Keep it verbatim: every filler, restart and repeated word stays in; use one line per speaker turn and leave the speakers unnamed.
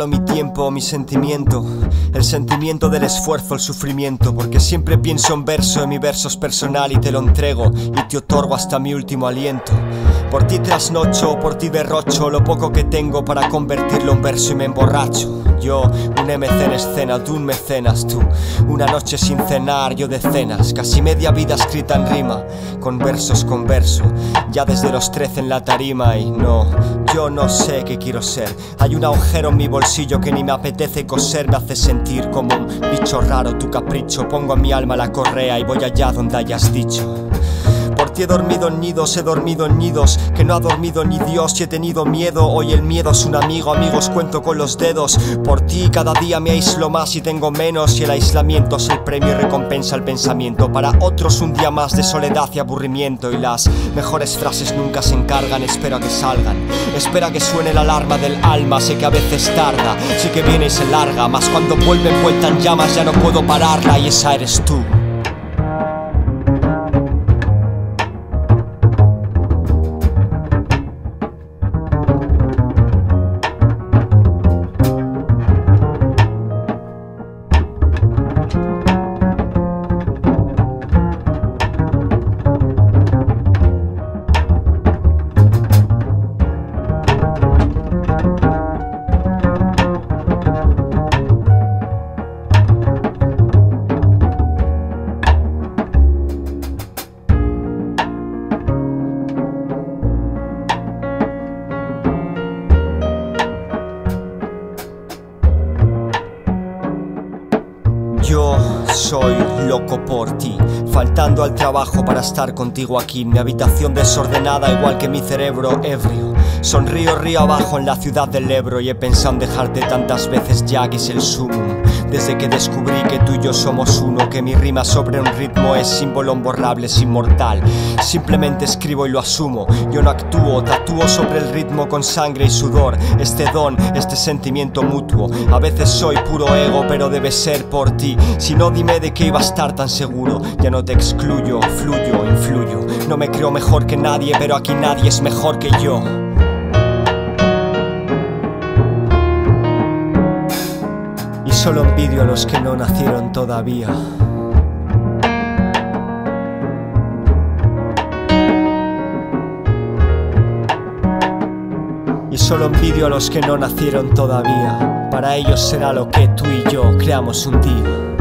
regalo mi tiempo, mi sentimiento, el sentimiento del esfuerzo, el sufrimiento, porque siempre pienso en verso, en mi verso es personal y te lo entrego y te otorgo hasta mi último aliento. Por ti trasnocho, por ti derrocho lo poco que tengo para convertirlo en verso y me emborracho. Yo, un M C en escena, tú un mecenas, tú una noche sin cenar, yo decenas, casi media vida escrita en rima, con versos con verso, ya desde los trece en la tarima. Y no, yo no sé qué quiero ser. Hay un agujero en mi bolsillo que ni me apetece coser, me hace sentir como un bicho raro tu capricho. Pongo a mi alma la correa y voy allá donde hayas dicho. Por ti he dormido en nidos, he dormido en nidos que no ha dormido ni Dios y he tenido miedo. Hoy el miedo es un amigo, amigos cuento con los dedos. Por ti cada día me aíslo más y tengo menos, y el aislamiento es el premio y recompensa al pensamiento. Para otros un día más de soledad y aburrimiento, y las mejores frases nunca se encargan. Espero a que salgan, espera que suene la alarma del alma. Sé que a veces tarda, sé que viene y se larga, mas cuando vuelve envuelta en llamas ya no puedo pararla, y esa eres tú. Yo soy loco por ti, faltando al trabajo para estar contigo aquí. Mi habitación desordenada igual que mi cerebro ebrio. Sonrío río abajo en la ciudad del Ebro y he pensado en dejarte tantas veces ya que es el sumum. Desde que descubrí que tú y yo somos uno, que mi rima sobre un ritmo es símbolo imborrable, es inmortal. Simplemente escribo y lo asumo, yo no actúo, tatúo sobre el ritmo con sangre y sudor. Este don, este sentimiento mutuo, a veces soy puro ego pero debe ser por ti. Si no, dime de qué iba a estar tan seguro. Ya no te excluyo, fluyo, influyo. No me creo mejor que nadie, pero aquí nadie es mejor que yo. Y solo envidio a los que no nacieron todavía. Y solo envidio a los que no nacieron todavía. Para ellos será lo que tú y yo creamos un día.